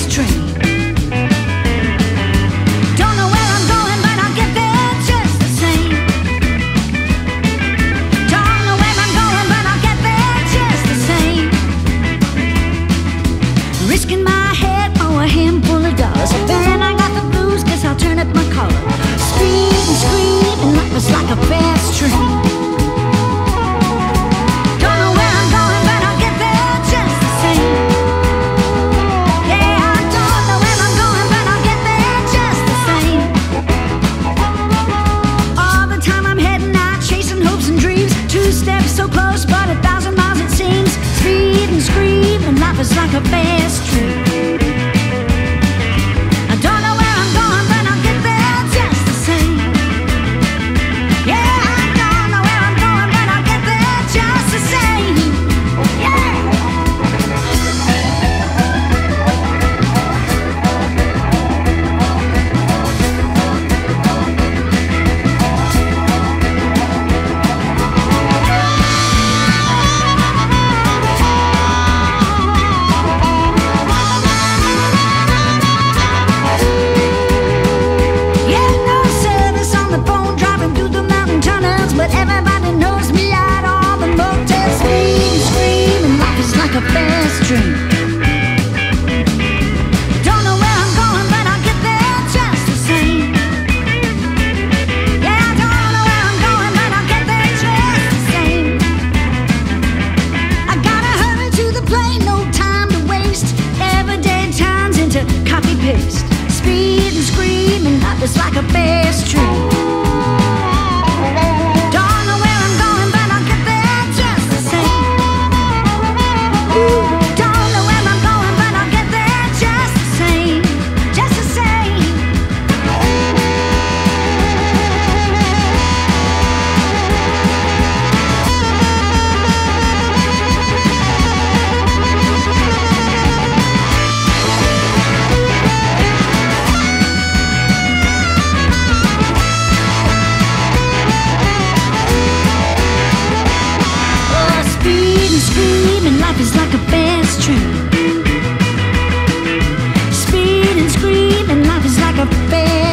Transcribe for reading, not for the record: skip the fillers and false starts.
fast train. Don't know where I'm going, but I'll get there just the same. Don't know where I'm going, but I'll get there just the same. Risking my head for a handful of dollars. Then I got the blues, guess I'll turn up my collar. Speed and scream, and life is like a fast train. Don't know where I'm going, but I'll get there just the same. Yeah, I don't know where I'm going, but I'll get there just the same. All the time I'm heading out, chasing hopes and dreams. 2 steps so close, but 1,000 miles it seems. Speed and scream, and life is like a fast train. I don't know where I'm going, but I'll get there just the same. Yeah, I don't know where I'm going, but I'll get there just the same. Yeah. Yeah, no service on the phone, driving through the mountain tunnels, but everybody knows me at all the motels. Speed and scream, and life is like a fast train. Don't know where I'm going, but I'll get there just the same. Yeah, I don't know where I'm going, but I'll get there just the same. I gotta hurry to the plane, no time to waste. Every day turns into copy paste. Speed and scream, and life is like a fast train. Don't know where I'm going, but I'll get there just the same. Don't know where I'm going, but I'll get there just the same. Just the same. Oh, speed and scream, and life is like a fast train. Speed and scream, and life is like a fast